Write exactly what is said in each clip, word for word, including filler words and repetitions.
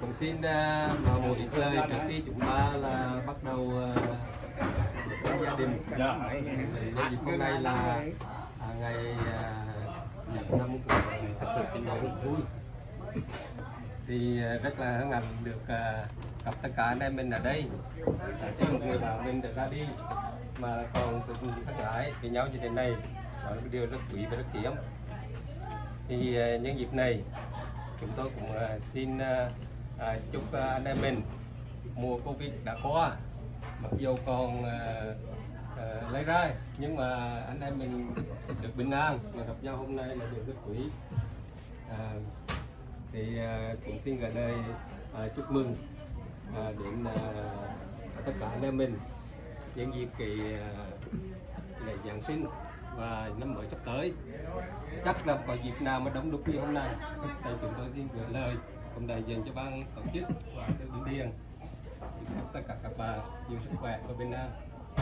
cũng xin uh, một ít lời trước khi chúng ta là bắt đầu uh, gia đình. Nhân dịp hôm nay là à, ngày uh, năm của Phật tử Tín đồ vui, thì uh, rất là hân hạnh được uh, gặp tất cả anh em mình ở đây. Chỉ một người bạn mình được ra đi mà còn từng thân ái với nhau như thế này, đó là một điều rất quý và rất hiếm. Thì uh, nhân dịp này chúng tôi cũng uh, xin uh, uh, chúc uh, anh em mình mùa Covid đã qua, mặc dù còn uh, uh, lấy ra nhưng mà anh em mình được bình an và gặp nhau hôm nay là điều rất quý. Uh, thì uh, cũng xin gửi lời uh, chúc mừng uh, đến uh, tất cả anh em mình nhân dịp cái uh, lễ Giáng sinh và năm mới sắp tới. Chắc là có dịp nào mà đông đúc như hôm nay thì chúng tôi xin gửi lời cùng đại diện cho ban tổ chức và từ Bình Điền chúc tất cả các bạn nhiều sức khỏe và bình an.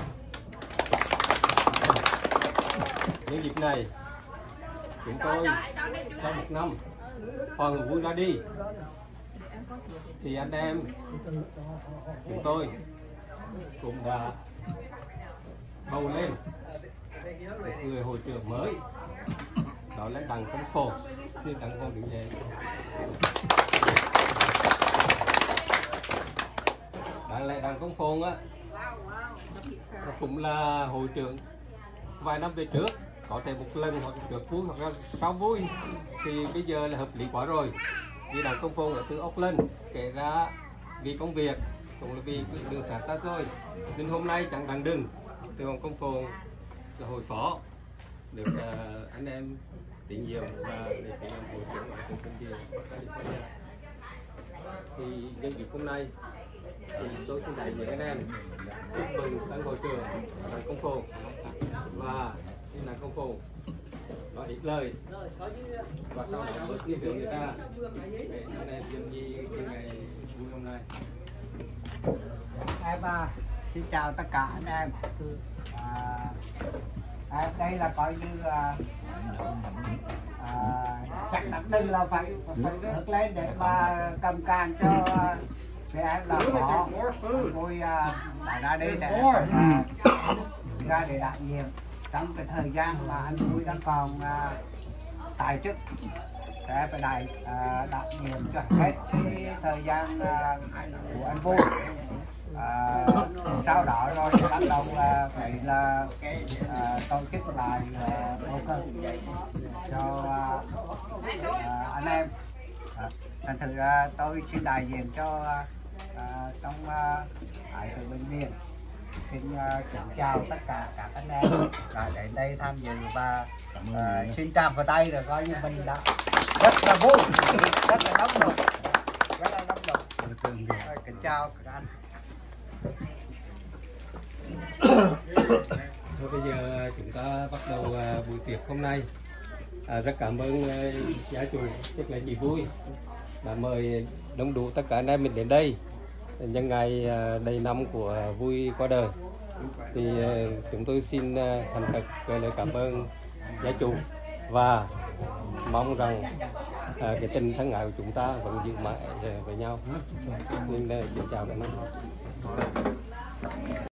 Những dịp này chúng tôi sau một năm Hoàng Vui ra đi thì anh em chúng tôi cũng đã bầu lên một người hội trưởng mới, đó là Đặng Công Phồn. Xin Đặng Công đứng dậy. Đáng lẽ Đặng Công Phồn á cũng là hội trưởng vài năm về trước, có thể một lần hoặc được vui hoặc là sau vui, thì bây giờ là hợp lý quá rồi. Vì Đặng Công Phồn ở từ Auckland kể ra vì công việc cũng là vì đường xa xa xôi, nên hôm nay chẳng bằng đừng từ Đặng Công Phồn là hội phó được uh, anh em tín nhiệm và để cùng làm hội trưởng ở cùng Bình Điền California. Thì nhân dịp hôm nay thì tôi xin đại diện anh em chúc mừng tân hội trưởng Đặng Công Phồn và xin Đặng Công Phồn nói ít lời và sau đó bước đi đường người ta để anh em dân nhi cái ngày vui hôm nay. Em à, xin chào tất cả anh em. À, à, đây là coi như à, à, chắc đặt đừng là phải phải ngược lên để mà cầm can cho để em là họ vui à, ra đi để à, ra để đảm nhiệm trong cái thời gian mà anh Vui đang còn à, tại chức, để phải đại à, đảm nhiệm cho hết cái thời gian à, của anh Vui. À, sau đó rồi bắt đầu à, phải là à, tổ chức lại à, bầu cử cho à, à, anh em. À, thành thử à, tôi xin đại diện cho à, trong à, Hải tử Bình Điền xin à, kính chào tất cả các anh em đã đến đây tham dự và à, xin chào vào tay rồi coi như mình đã rất là vui, rất là nóng nổi, rất là nóng nổi. Kính chào các anh. Rồi bây giờ chúng ta bắt đầu uh, buổi tiệc hôm nay. À, rất cảm ơn uh, gia chủ, tức là chị Vui đã mời đông đủ tất cả anh em mình đến đây nhân ngày uh, đầy năm của Vui qua đời. Thì uh, chúng tôi xin uh, thành thật gửi lời cảm ơn gia chủ và mong rằng uh, cái tình thân ái của chúng ta vẫn giữ mãi uh, với nhau. Xin uh, chào các anh.